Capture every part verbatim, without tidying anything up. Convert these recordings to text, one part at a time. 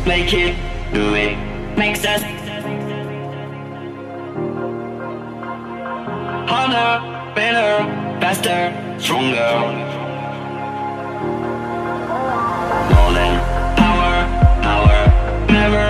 make it, do it, makes us harder, better, faster, stronger. More than power, power, never,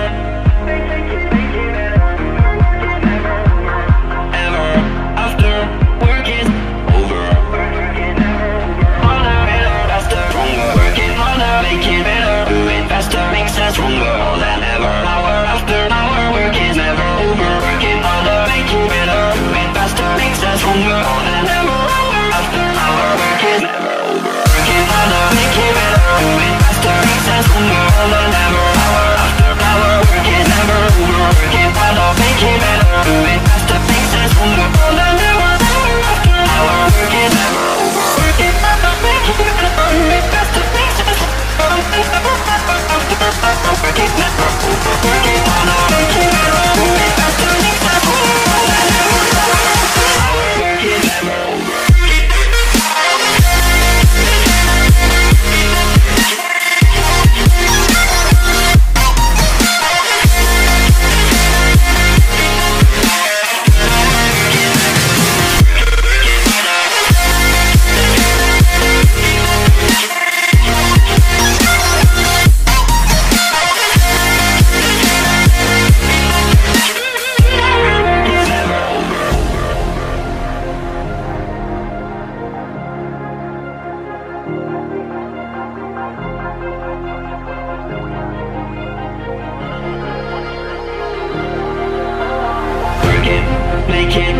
ever, after work is over. Harder, better, faster, stronger. Working harder, make it better, do it faster, makes us stronger. More than ever, hour after hour, work is never over. Working harder, make it better, do it faster, makes us stronger. More than ever, hour after hour, work is never over. Working harder, make it better, do it faster, makes us stronger. More than ever, hour after hour, work is never over. Working harder, make it better, do it faster, makes us stronger. More than ever, hour after hour, work is never over. Working harder, make it better, do it faster, makes us stronger. Working never over. Working harder, make it better, do it faster, makes us stronger. More than ever, hour after hour, work is never over. Make it